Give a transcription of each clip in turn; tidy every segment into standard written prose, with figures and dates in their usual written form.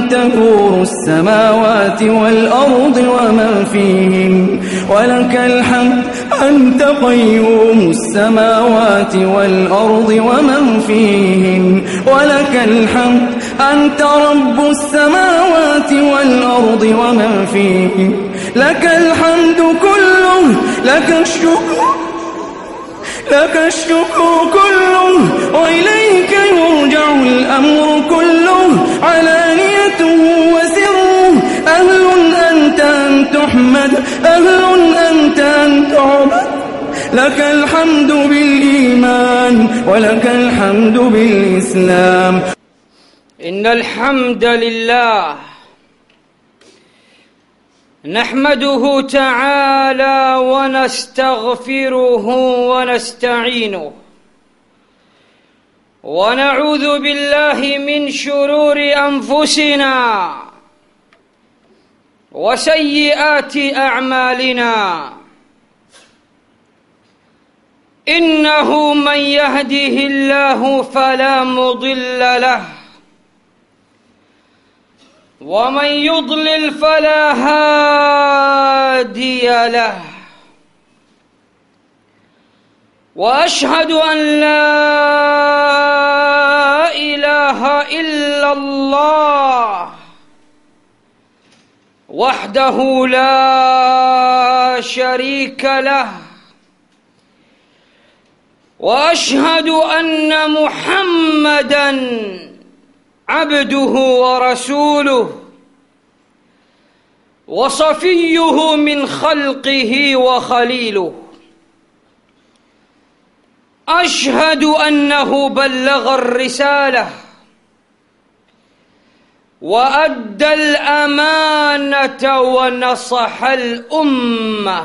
تدور السماوات والأرض ومن فيهن ولك الحمد أنت قيوم السماوات والأرض ومن فيهن ولك الحمد أنت رب السماوات والأرض ومن فيهن لك الحمد كله لك الشكر كله وإليك يرجع الأمر كله علانيته وسره أهل أنت أن تحمد أهل أنت أن تعبد لك الحمد بالإيمان ولك الحمد بالإسلام. إن الحمد لله نحمده تعالى ونستغفره ونستعينه ونعوذ بالله من شرور أنفسنا وسيئات أعمالنا إنه من يهده الله فلا مضل له ومن يضلل فلا هادي له وأشهد أن لا إله إلا الله وحده لا شريك له وأشهد أن محمدًا عبده ورسوله وصفيه من خلقه وخليله أشهد أنه بلغ الرسالة وأدى الأمانة ونصح الأمة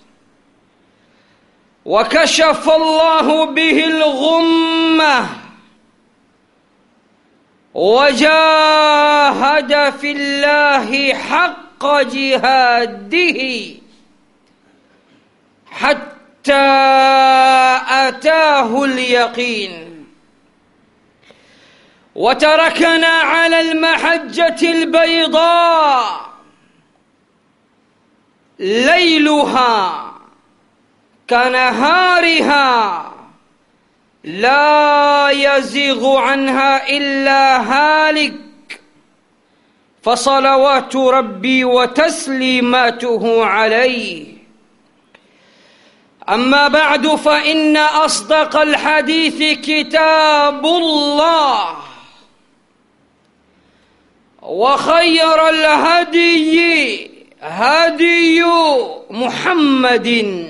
وكشف الله به الغمة وجاهد في الله حق جهاده حتى أتاه اليقين وتركنا على المحجة البيضاء ليلها كنهارها لا يزيغ عنها إلا هالك فصلوات ربي وتسليماته عليه. أما بعد فإن أصدق الحديث كتاب الله وخير الهدي هدي محمد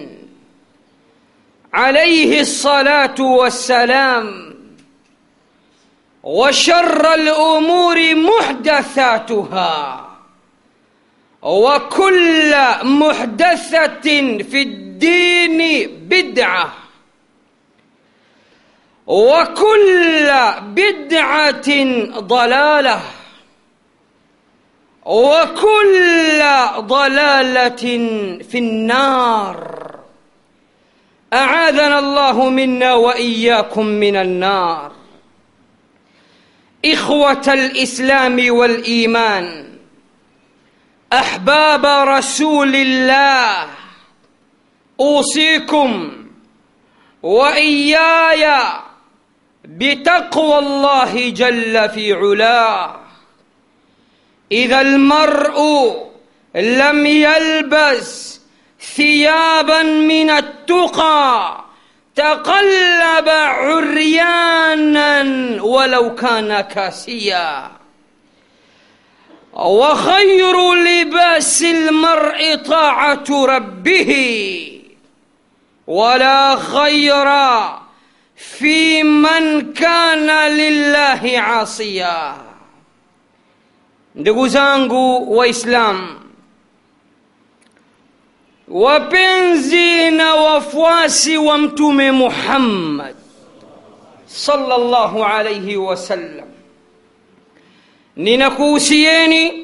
عليه الصلاة والسلام وشر الأمور محدثاتها وكل محدثة في الدين بدعة وكل بدعة ضلالة وكل ضلالة في النار أعاذنا الله منا وإياكم من النار. إخوة الإسلام والإيمان أحباب رسول الله أوصيكم وإياي بتقوى الله جل في علاه. إذا المرء لم يلبس ثيابا من التقى تقلب عريانا ولو كان كاسيا. وخير لباس المرء طاعة ربه ولا خير في من كان لله عاصيا. Ndugu zangu Waislamu, wapenzi na wafuasi wa Mtume Muhammad sallallahu alayhi wasallam, ninakuhusieni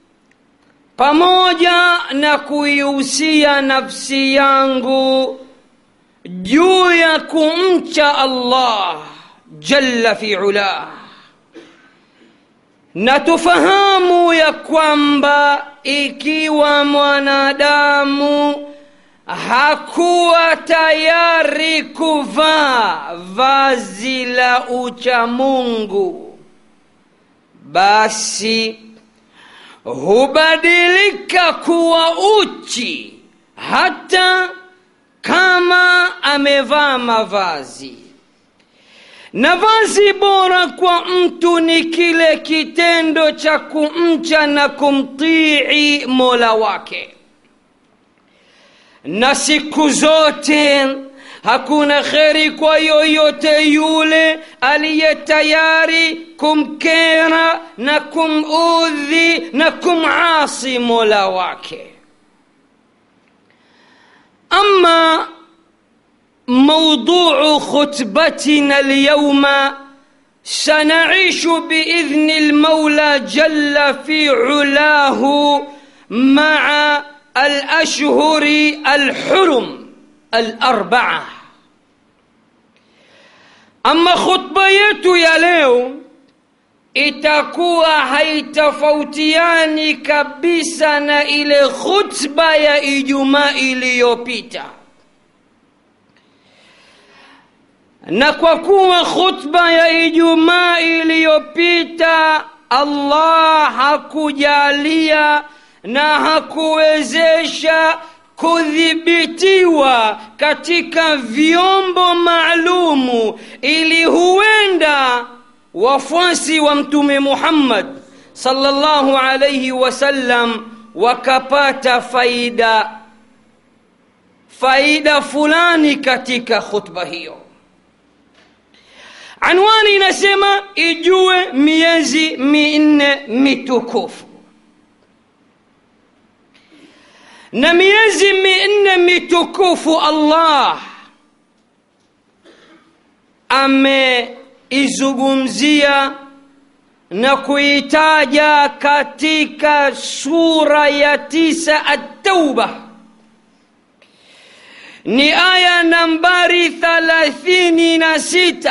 pamoja na kuihusia nafsi yangu juu ya kumcha Allah jalla fi ula. Na tufahamu ya kwamba ikiwa mwanadamu hakuwa tayari kuvaa vazi la uchamungu, basi hubadilika kuwa uchi hata kama amevaa mavazi. Na vazi bora kwa mtu ni kile kitendo cha kumcha na kumtii Mola wake. Na siku zote hakuna kheri kwa yoyote yule aliye tayari kumkera na kumudhi na kumasi Mola wake. أما موضوع خطبتنا اليوم سنعيش بإذن المولى جل في علاه مع الأشهر الحرم الأربعة. أما خطبيته يا leo itakuwa haitofautiani kabisa na ile khutba ya Ijumaa iliyopita. Na kwa kuwa khutba ya Ijumaa iliyopita Allah hakujalia na hakuwezesha kudhibitiwa katika vyombo maalumu, ili huenda wafuasi wa Mtume Muhammad sallallahu alayhi wasallam wakapata faida fulani katika khutba hiyo. Anwani inasema ijue miezi minne mitukufu. Na miezi minne mitukufu Allah ameizungumzia na kuitaja katika sura ya 9 At-Tauba. Ni aya nambari 36,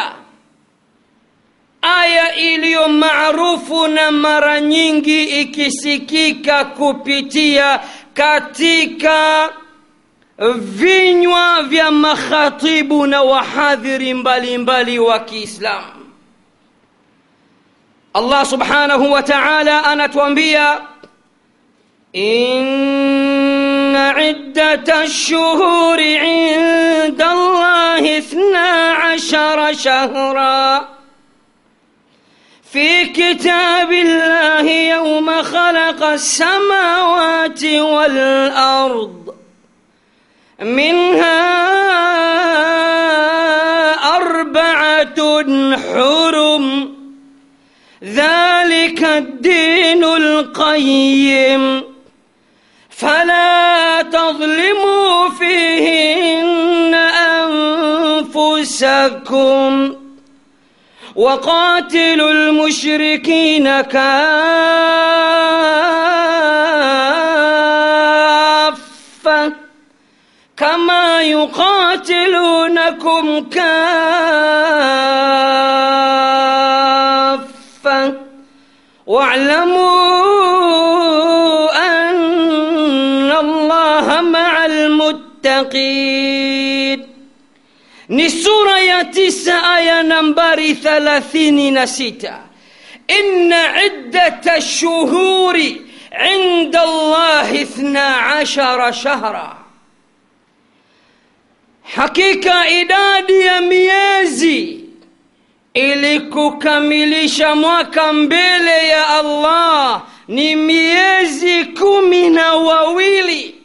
aya iliyo maarufu na mara nyingi ikisikika kupitia katika vinywa vya makhatibu na wahadhiri mbalimbali wa Kiislamu. Allah subhanahu wa ta'ala anatuambia, inna iddatash shuhuri 'inda Allahi 12 shahra في كتاب الله يوم خلق السماوات والأرض منها 4 حرم ذلك الدين القيم فلا تظلموا فيهن أنفسكم وقاتلوا المشركين كافة كما يقاتلونكم كافة واعلموا أن الله مع المتقين. Ni sura ya 9 aya nambari 36. Inna iddata shuhuri 'inda Allahi 12 shahra. Hakika idadi ya miezi ili kukamilisha mwaka mbele ya Allah ni miezi 12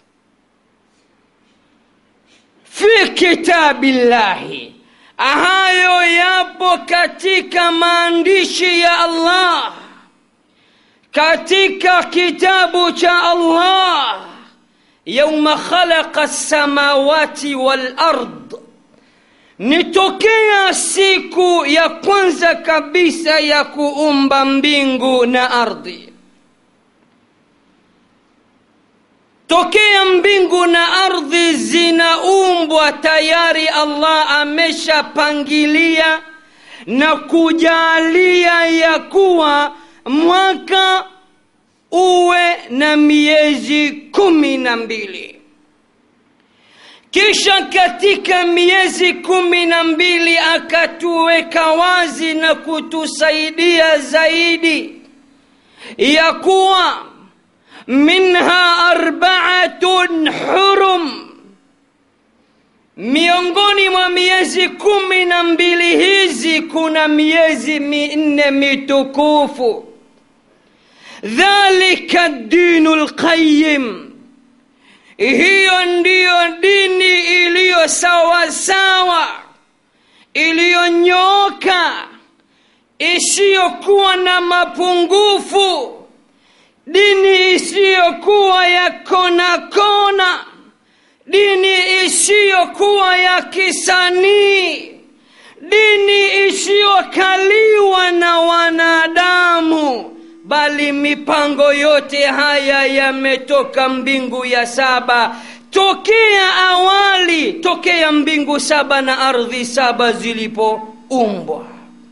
fi kitabillahi. Hayo yapo katika maandishi ya Allah, katika kitabu cha Allah. Yawma khalaqa as-samawati wal ard, nitokea siku ya kwanza kabisa ya kuumba mbingu na ardhi. Tokea mbingu na ardhi zinaumbwa tayari, Allah ameshapangilia na kujalia ya kuwa mwaka uwe na miezi 12. Kisha katika miezi 12 akatuweka wazi na kutusaidia zaidi ya kuwa minha 4 hurum, miongoni mwa miezi 12 hizi kuna miezi 4 mitukufu. Dhalika dinul qayyim, hiyo ndiyo dini iliyo sawa sawa, iliyonyooka, isiyokuwa na mapungufu, dini isiyokuwa ya kona kona, dini isiyokuwa ya kisanii, dini isiyokaliwa na wanadamu, bali mipango yote haya yametoka mbingu ya 7 tokea awali, tokea mbingu 7 na ardhi 7 zilipoumbwa.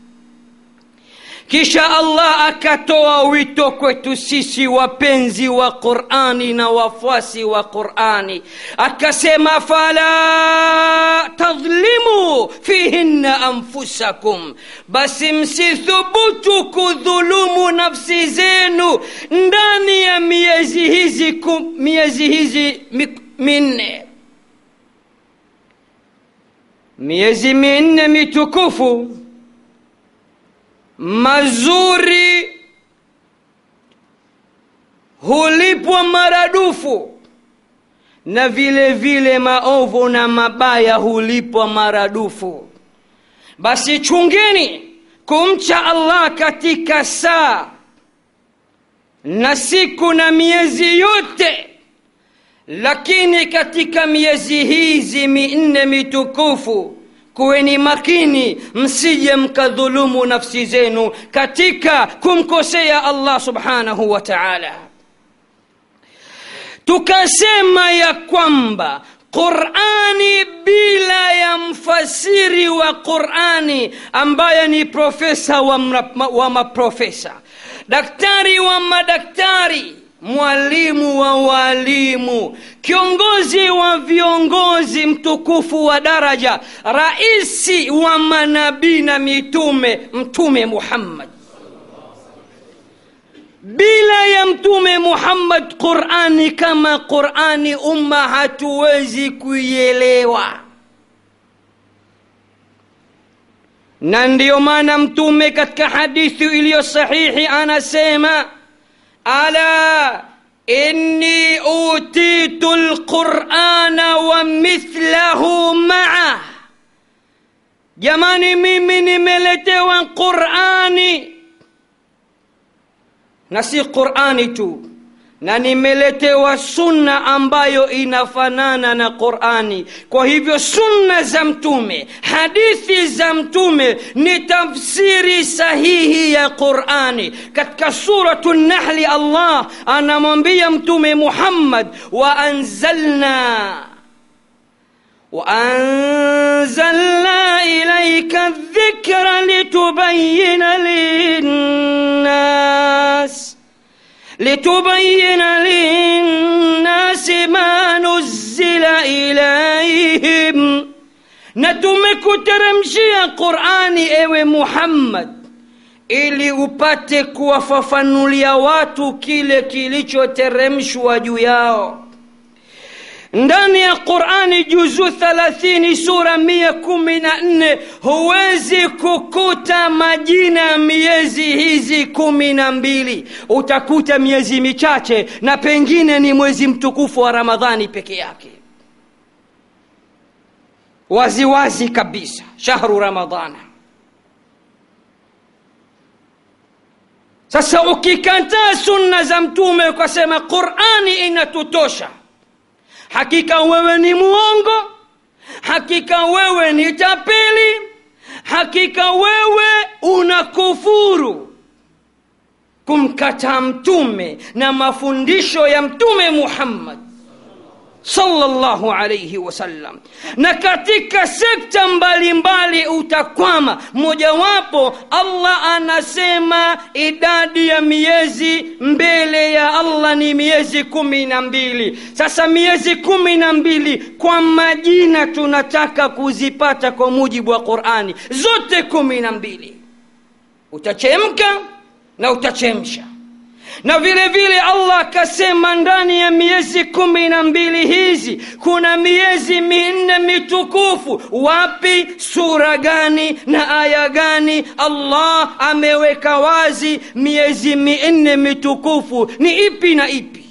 Kisha Allah akatoa wito kwetu sisi wapenzi wa Qur'ani na wafuasi wa Qur'ani, akasema fala tadhlimu fihinna anfusakum, basi msithubutu kudhulumu nafsi zenu ndani ya miezi hizi 4. Miezi 4 mitukufu mazuri hulipwa maradufu, na vile vile maovu na mabaya hulipwa maradufu. Basi chungeni kumcha Allah katika saa na siku na miezi yote, lakini katika miezi hizi 4 mitukufu kuweni makini, msije mkadhulumu nafsi zenu katika kumkosea Allah subhanahu wa ta'ala. Tukasema ya kwamba Qur'ani bila ya mfasiri wa Qur'ani ambaye ni profesa wa maprofesa, daktari wa madaktari, mwalimu wa walimu, kiongozi wa viongozi, mtukufu wa daraja, raisi wa manabii na mitume, Mtume Muhammad. Bila ya Mtume Muhammad Qur'ani kama Qur'ani umma hatuwezi kuielewa. Na ndio maana Mtume katika hadithi iliyo sahihi anasema, ala inni utitu alqur'ana wa mithlahu ma'a, jamani mimi nimeletewa Qur'ani, na si Qur'ani tu, na nimeletewa sunna ambayo inafanana na Qur'ani. Kwa hivyo sunna za Mtume, hadithi za Mtume ni tafsiri sahihi ya Qur'ani. Katika suratul Nahl Allah anamwambia Mtume Muhammad, wa anzalna ilayka dhikra litubayyina linnasi ma nuzila ilayhim, na tumekuteremshia Qur'ani ewe Muhammad ili upate kuwafafanulia watu kile kilichoteremshwa juu yao. Ndani ya Qur'ani juzu 30 sura 114 huwezi kukuta majina miezi hizi 12. Utakuta miezi michache, na pengine ni mwezi mtukufu wa Ramadhani peke yake, wazi wazi kabisa, shahru Ramadhana. Sasa ukikataa sunna za Mtume ukasema Qur'ani inatutosha, hakika wewe ni muongo, hakika wewe ni tapeli, hakika wewe unakufuru kumkataa Mtume na mafundisho ya Mtume Muhammad. sallallahu alayhi wasallam. Na katika sekta mbalimbali utakwama. Mojawapo Allah anasema idadi ya miezi mbele ya Allah ni miezi 12. Sasa miezi 12 kwa majina tunataka kuzipata kwa mujibu wa Qur'ani, zote 12. Utachemka na utachemsha. Na vile vile Allah akasema ndani ya miezi 12 hizi kuna miezi 4 mitukufu. Wapi, sura gani na aya gani? Allah ameweka wazi miezi 4 mitukufu ni ipi na ipi.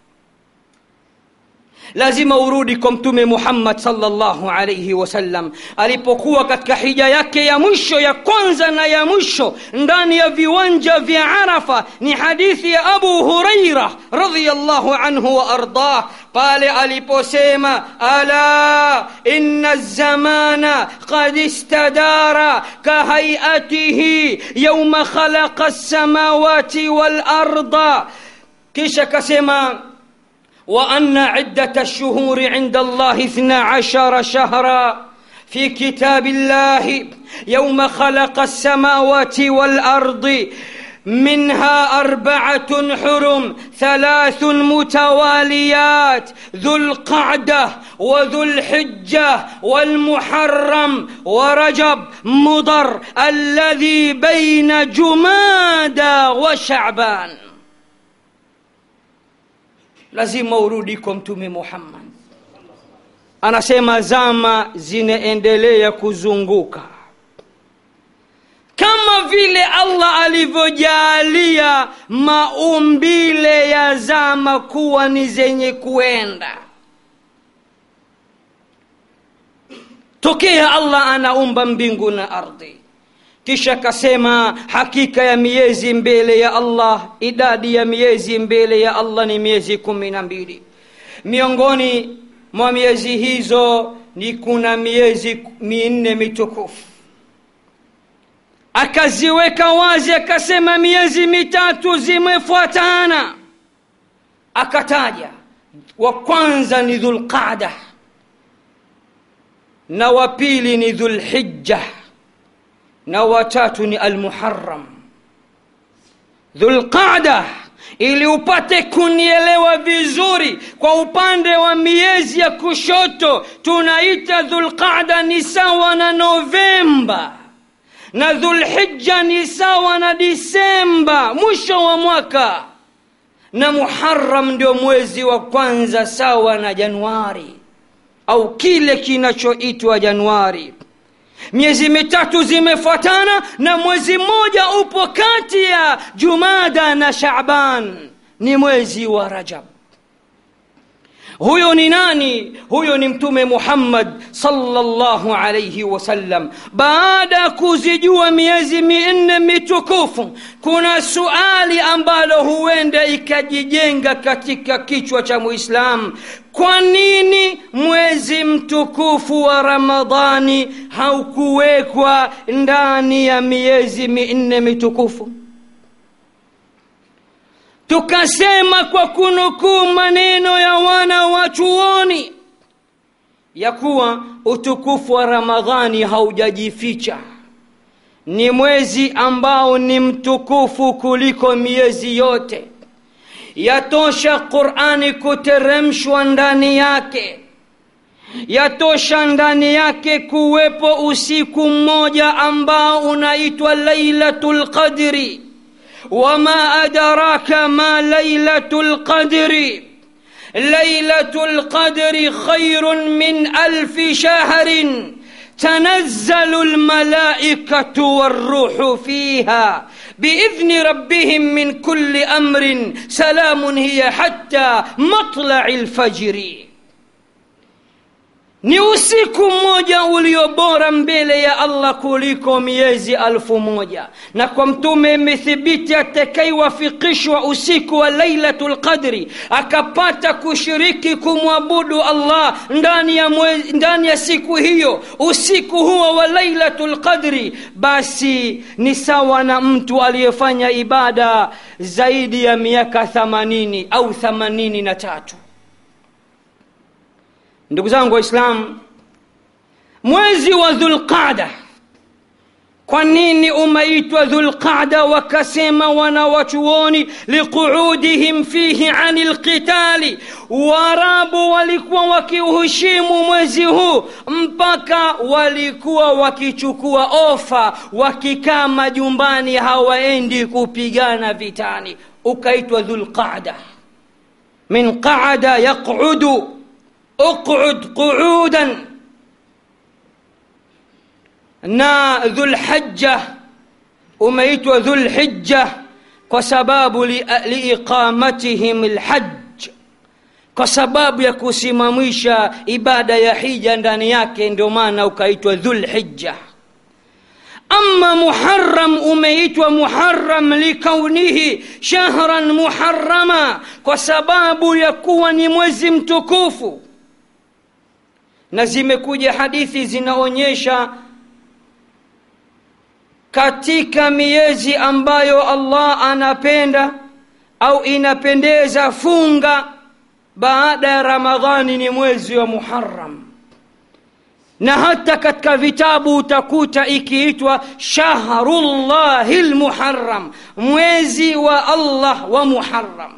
Lazima urudi kwa Mtume Muhammad sallallahu alayhi wasallam alipokuwa katika hija yake ya mwisho, ya kwanza na ya mwisho ndani ya viwanja vya Arafa. Ni hadithi ya Abu Huraira radhiyallahu anhu wa ardah, pale aliposema ala inna az-zamana qad istadara ka hayatihi yawma khalaqa as-samawati wal arda. Kisha kasema وأن عدة الشهور عند الله 12 شهرا في كتاب الله يوم خلق السماوات والأرض منها 4 حرم 3 متواليات ذو القعدة وذو الحجة والمحرم ورجب مضر الذي بين جمادى وشعبان. Lazima urudi kwa Mtume Muhammad. Anasema zama zinaendelea kuzunguka kama vile Allah alivyojalia maumbile ya zama kuwa ni zenye kuenda. Tokea Allah anaumba mbingu na ardhi, kisha kasema hakika ya miezi mbele ya Allah, idadi ya miezi mbele ya Allah ni miezi 12. Miongoni mwa miezi hizo ni kuna miezi 4 mitukufu. Akaziweka wazi, akasema miezi 3 zimefuatana. Akataja wa kwanza ni Dhulqa'dah na wa pili ni Dhulhijjah na watatu ni Al-Muharram. Dhulqa'dah, ili upate kunielewa vizuri, kwa upande wa miezi ya kushoto tunaita Dhulqa'dah ni sawa na Novemba, na Dhulhijja ni sawa na Disemba, mwisho wa mwaka, na Muharram ndio mwezi wa kwanza sawa na Januari au kile kinachoitwa Januari. Miezi 3 zimefuatana na mwezi mmoja upo kati ya Jumada na Shaaban, ni mwezi wa Rajab. Huyo ni nani? Huyo ni Mtume Muhammad sallallahu alayhi wasallam. Baada kuzijua miezi 4 mitukufu, kuna suali ambalo huenda ikajijenga katika kichwa cha Muislamu. Kwa nini mwezi mtukufu wa Ramadhani haukuwekwa ndani ya miezi 4 mitukufu? Tukasema kwa kunukuu maneno ya wana wa chuoni ya kuwa utukufu wa Ramadhani haujajificha. Ni mwezi ambao ni mtukufu kuliko miezi yote. Yatosha Qur'ani kuteremshwa ndani yake. Yatosha ndani yake kuwepo usiku mmoja ambao unaitwa Lailatul Qadri. وما أدراك ما ليلة القدر ليلة القدر خير من 1000 شهر تنزل الملائكة والروح فيها بإذن ربهم من كل أمر سلام هي حتى مطلع الفجر. Ni usiku mmoja uliobora mbele ya Allah kuliko miezi 1000. Na kwa Mtume imethibiti atakayewafikishwa usiku wa Lailatul Qadri akapata kushiriki kumwabudu Allah ndani ya siku hiyo, usiku huo wa Lailatul Qadri, basi ni sawa na mtu aliyefanya ibada zaidi ya miaka 80 au 83. ndugu zangu waislamu, mwezi wa Dhulqaada, kwa nini umeitwa Dhulqaada? Wakasema wanawachuoni liqu'udihim fihi anil qitali, Waarabu walikuwa wakiuheshimu mwezi huu mpaka walikuwa wakichukua ofa, wakikaa majumbani, hawaendi kupigana vitani. Ukaitwa Dhulqaada min qa'ada yaq'udu, uq'ud qu'udan. Na Dhulhijja umeitwa Dhulhijja kwa sababu liiqamatihim alhajj, kwa sababu ya kusimamisha ibada ya hija ndani yake, ndio maana ukaitwa Dhulhijja. Amma Muharram umeitwa Muharram likaunihi shahran muharrama, kwa sababu ya kuwa ni mwezi mtukufu. Na zimekuja hadithi zinaonyesha katika miezi ambayo Allah anapenda au inapendeza funga baada ya Ramadhani ni mwezi wa Muharram. Na hata katika vitabu utakuta ikiitwa Shahrullahil Muharram, mwezi wa Allah wa Muharram,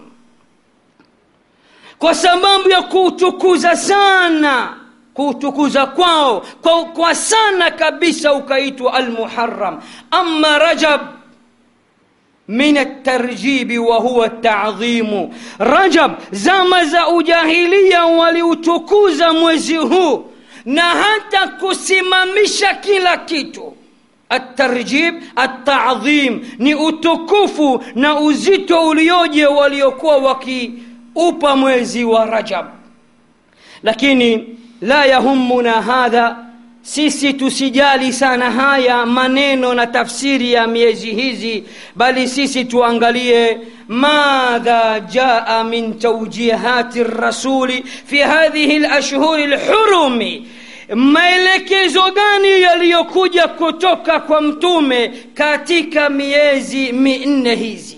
kwa sababu ya kutukuza sana, kutukuza kwao kwa sana kabisa ukaitwa al-Muharram. Amma Rajab min at-tarjib wa huwa at-ta'dhim. Rajab zama za ujahiliya waliutukuza mwezi huu na hata kusimamisha kila kitu. At-tarjib, at-ta'dhim ni utukufu na uzito ulioje waliokuwa wakiupa mwezi wa Rajab. Lakini la yahumuna hadha, sisi tusijali sana haya maneno na tafsiri ya miezi hizi, bali sisi tuangalie madha jaa min tawjihati rasuli fi hadhihi al-ashhur al-hurumi, maelekezo gani yaliyokuja kutoka kwa mtume katika miezi minne hizi.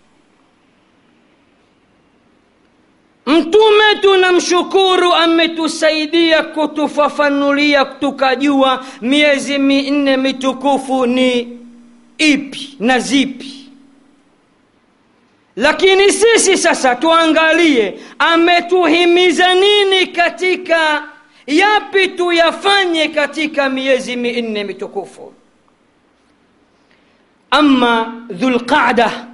Mtume tunamshukuru, ametusaidia kutufafanulia tukajua miezi minne mitukufu ni ipi na zipi. Lakini sisi sasa tuangalie ametuhimiza nini, katika yapi tuyafanye katika miezi minne mitukufu. Amma Dhulqaada,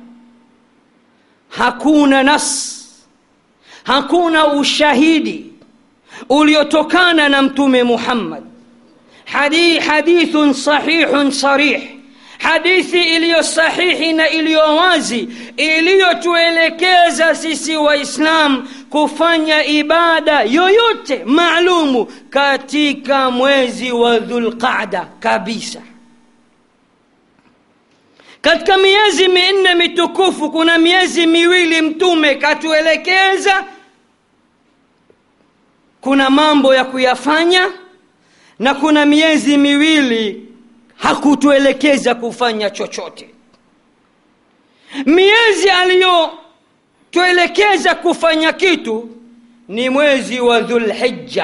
hakuna nas, hakuna ushahidi uliotokana na Mtume Muhammad, hadithun sahihun sarih, hadithi iliyo sahihi na iliyo wazi, iliyotuelekeza sisi Waislam kufanya ibada yoyote maalumu katika mwezi wa Dhulqaada kabisa. Katika miezi minne mitukufu kuna miezi miwili Mtume katuelekeza kuna mambo ya kuyafanya, na kuna miezi miwili hakutuelekeza kufanya chochote. Miezi aliyotuelekeza kufanya kitu ni mwezi wa Dhulhijja,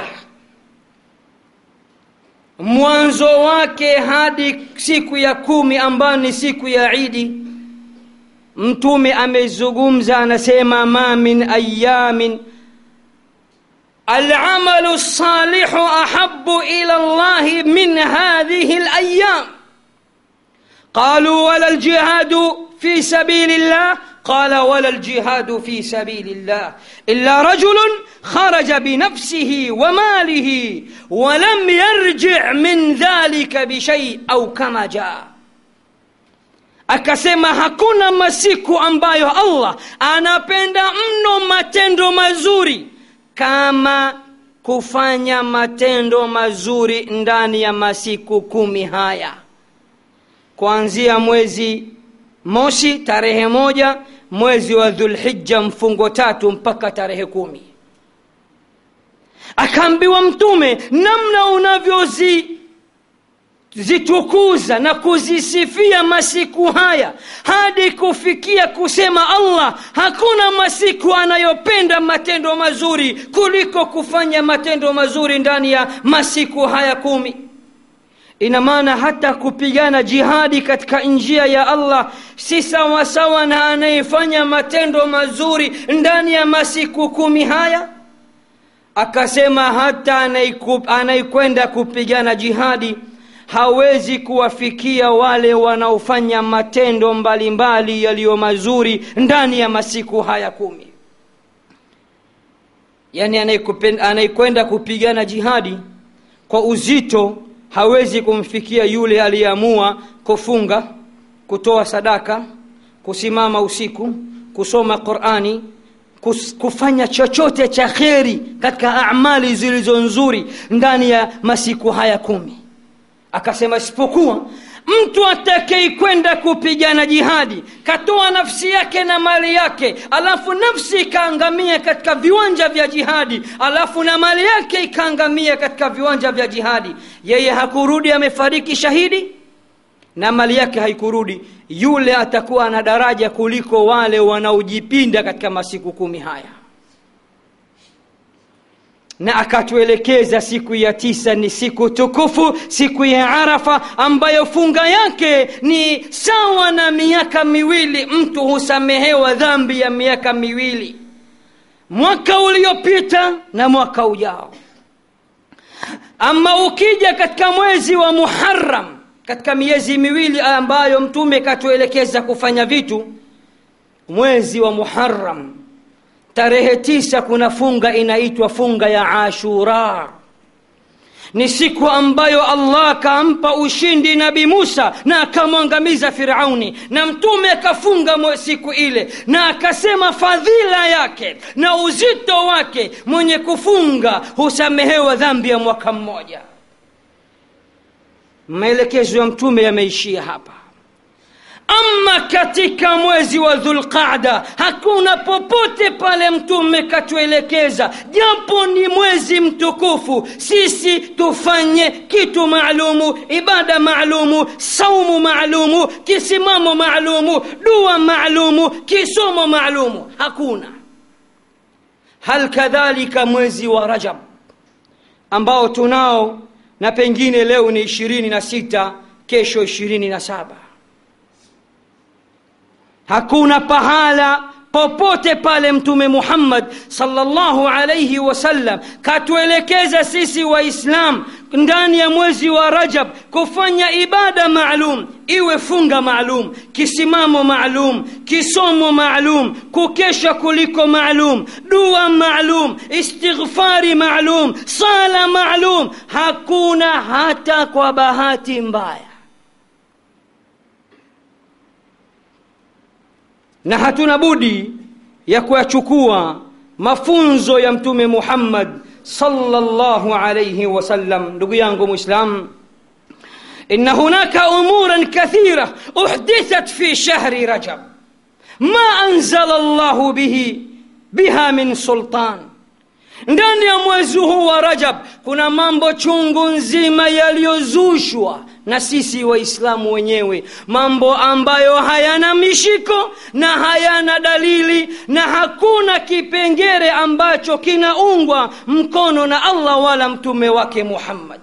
mwanzo wake hadi siku ya 10 ambayo ni siku ya Idi. Mtume amezungumza, anasema ma min ayamin العمل الصالح أحب إلى الله من هذه الأيام. قالوا ولا الجهاد في سبيل الله؟ قال ولا الجهاد في سبيل الله إلا رجل خرج بنفسه وماله ولم يرجع من ذلك بشيء أو كما جاء. Akasema hakuna masiku ambayo Allah anapenda mno matendo mazuri kama kufanya matendo mazuri ndani ya masiku 10 haya, kuanzia mwezi mosi tarehe 1 mwezi wa Dhulhijja mfungo 3 mpaka tarehe 10. Akaambiwa Mtume, namna kuzitukuza na kuzisifia masiku haya hadi kufikia kusema Allah hakuna masiku anayopenda matendo mazuri kuliko kufanya matendo mazuri ndani ya masiku haya 10. Ina maana hata kupigana jihadi katika njia ya Allah si sawa sawa na anayefanya matendo mazuri ndani ya masiku 10 haya. Akasema hata anayekwenda kupigana jihadi hawezi kuwafikia wale wanaofanya matendo mbalimbali yaliyo mazuri ndani ya masiku haya 10. Yani anayekwenda kupigana jihadi kwa uzito hawezi kumfikia yule aliyeamua kufunga, kutoa sadaka, kusimama usiku, kusoma Qur'ani, kufanya chochote cha kheri katika amali zilizo nzuri ndani ya masiku haya 10. Akasema isipokuwa mtu atakayekwenda kupigana jihadi katoa nafsi yake na mali yake, alafu nafsi ikaangamia katika viwanja vya jihadi, alafu na mali yake ikaangamia katika viwanja vya jihadi, yeye hakurudi, amefariki shahidi na mali yake haikurudi, yule atakuwa na daraja kuliko wale wanaojipinda katika masiku 10 haya. Na akatuelekeza siku ya 9 ni siku tukufu, siku ya Arafa, ambayo funga yake ni sawa na miaka 2. Mtu husamehewa dhambi ya miaka 2, mwaka uliopita na mwaka ujao. Ama ukija katika mwezi wa Muharram, katika miezi 2 ambayo mtume katuelekeza kufanya vitu, mwezi wa Muharram tarehe 9 kuna funga inaitwa funga ya Ashura. Ni siku ambayo Allah kampa ushindi Nabii Musa na akamwangamiza Firauni, na mtume akafunga siku ile na akasema fadhila yake na uzito wake, mwenye kufunga husamehewa dhambi ya mwaka mmoja. Maelekezo ya mtume yameishia hapa. Ama katika mwezi wa Dhulqaada hakuna popote pale mtume katuelekeza, japo ni mwezi mtukufu, sisi tufanye kitu maalumu, ibada maalumu, saumu maalumu, kisimamo maalumu, dua maalumu, kisomo maalumu. Hakuna. Hal kadhalika mwezi wa Rajab ambao tunao, na pengine leo ni 26, kesho 27. Hakuna pahala popote pale mtume Muhammad sallallahu alayhi wasallam katuelekeza sisi Waislam ndani ya mwezi wa Rajab kufanya ibada maalum, iwe funga maalum, kisimamo maalum, kisomo maalum, kukesha kuliko maalum, dua maalum, istighfari maalum, sala maalum. Hakuna hata kwa bahati mbaya. Na hatuna budi ya kuyachukua mafunzo ya mtume Muhammad sallallahu alayhi wasallam. Ndugu yangu Muislam, inna hunaka umuran kathira uhdithat fi shahri Rajab ma anzala Allahu biha min sultan. Ndani ya mwezi huu wa Rajab kuna mambo chungu nzima yaliyozushwa na sisi Waislamu wenyewe, mambo ambayo hayana mishiko na hayana dalili, na hakuna kipengele ambacho kinaungwa mkono na Allah wala mtume wake Muhammad.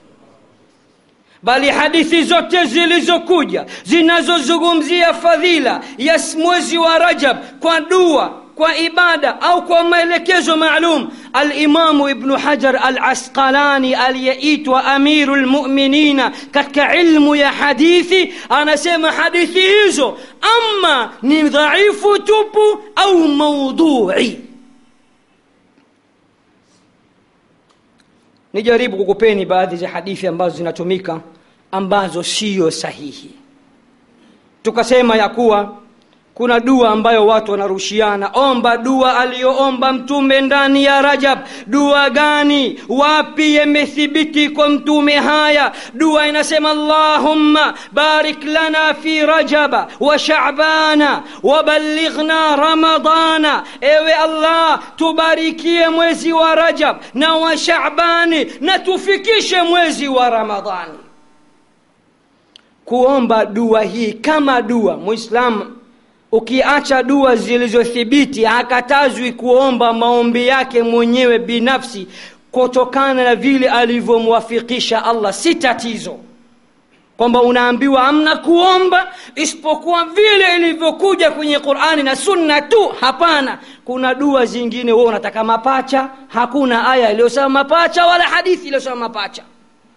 Bali hadithi zote zilizokuja zinazozungumzia fadhila ya mwezi wa Rajab kwa dua, kwa ibada au kwa maelekezo maalum, al-Imam Ibn Hajar al-Asqalani aliyeitwa Amirul Mu'minina katika ilmu ya hadithi anasema hadithi hizo ama ni dhaifu tupu au maudhui. Nijaribu kukupeni baadhi za hadithi ambazo zinatumika ambazo sio sahihi. Tukasema ya kuwa kuna dua ambayo watu wanarushiana, omba dua aliyoomba mtume ndani ya Rajab. Dua gani? Wapi yamethibiti kwa mtume haya? Dua inasema Allahumma barik lana fi Rajaba wa Sha'bana wa ballighna Ramadana. Ewe Allah, tubarikie mwezi wa Rajab na wa Sha'bani na tufikishe mwezi wa Ramadhani. kuomba dua hii kama dua. Muislamu ukiacha dua zilizothibiti, hakatazwi kuomba maombi yake mwenyewe binafsi kutokana na vile alivyomwafikisha Allah. Si tatizo kwamba unaambiwa amna kuomba isipokuwa vile ilivyokuja kwenye Qur'ani na Sunna tu. Hapana, kuna dua zingine wewe unataka mapacha, hakuna aya iliyosema mapacha wala hadithi iliyosema mapacha.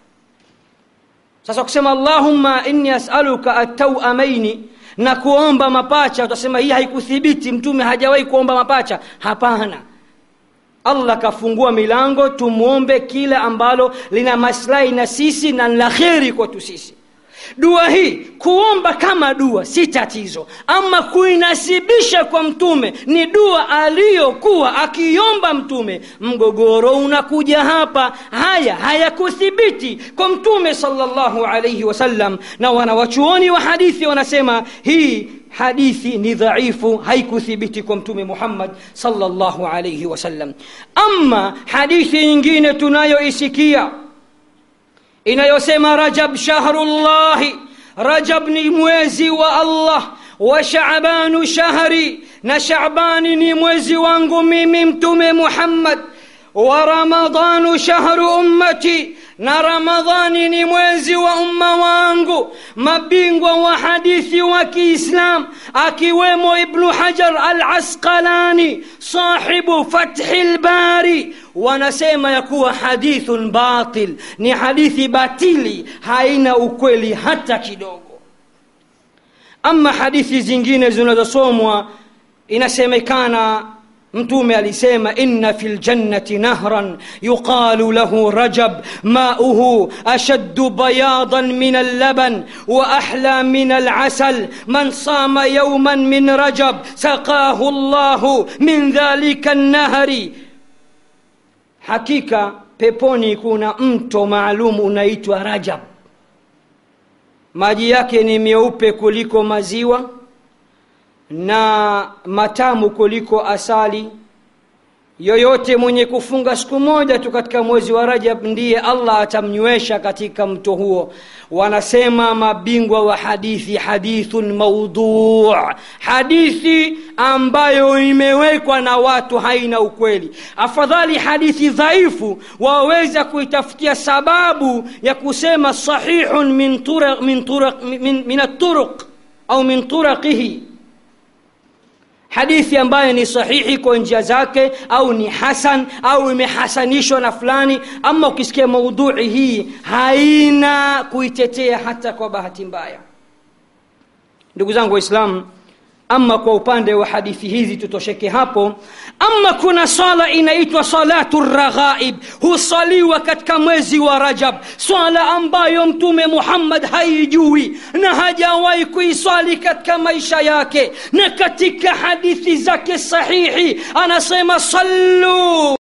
Sasa kusema Allahumma inni as'aluka at-tawamaini na kuomba mapacha, utasema hii haikuthibiti, mtume hajawahi kuomba mapacha. Hapana, Allah kafungua milango tumuombe kila ambalo lina maslahi na sisi na la kheri kwetu sisi. Dua hii kuomba kama dua si tatizo, ama kuinasibisha kwa mtume ni dua aliyokuwa akiomba mtume, mgogoro unakuja hapa. Haya hayakuthibiti kwa mtume sallallahu alayhi wasallam, na wanawachuoni wa hadithi wanasema hii hadithi ni dhaifu, haikuthibiti kwa mtume Muhammad sallallahu alayhi wasallam. Amma hadithi nyingine tunayoisikia inayosema Rajab shahrullahi, Rajab ni mwezi wa Allah, wa Shaabanu shahri, na Shaabani ni mwezi wangu mimi mtume Muhammad, wa Ramadhanu shahru ummati, na Ramadhani ni mwezi wa umma wangu. Mabingwa wa hadithi wa Kiislam akiwemo Ibn Hajar al-Asqalani sahibu Fathil Bari wanasema ya kuwa hadithun batil, ni hadithi batili, haina ukweli hata kidogo. Ama hadithi zingine zinazosomwa inasemekana mtume alisema inna fil jannati nahran yuqalu lahu Rajab ma'uhu ashaddu bayadan min al-laban wa ahla min al-asal man sama yawman min Rajab saqahu Allahu min dhalika an-nahri. Hakika peponi kuna mto maalum unaitwa Rajab, maji yake ni meupe kuliko maziwa na matamu kuliko asali. Yoyote mwenye kufunga siku moja tu katika mwezi wa Rajab ndiye Allah atamnywesha katika mto huo. Wanasema mabingwa wa hadithi hadithun mawdu', hadithi ambayo imewekwa na watu, haina ukweli. Afadhali hadithi dhaifu waweza kuitafutia sababu ya kusema sahihun min at-turuq au min turaqihi, hadithi ambayo ni sahihi kwa njia zake, au ni hasan au imehasanishwa na fulani. Ama ukisikia maudhui hii haina kuitetea hata kwa bahati mbaya. Ndugu zangu Waislamu, ama kwa upande wa hadithi hizi tutosheke hapo. Ama kuna sala inaitwa salatu raghaib, husaliwa katika mwezi wa Rajab, swala ambayo mtume Muhammad haijui na hajawahi kuiswali katika maisha yake, na katika hadithi zake sahihi anasema sallu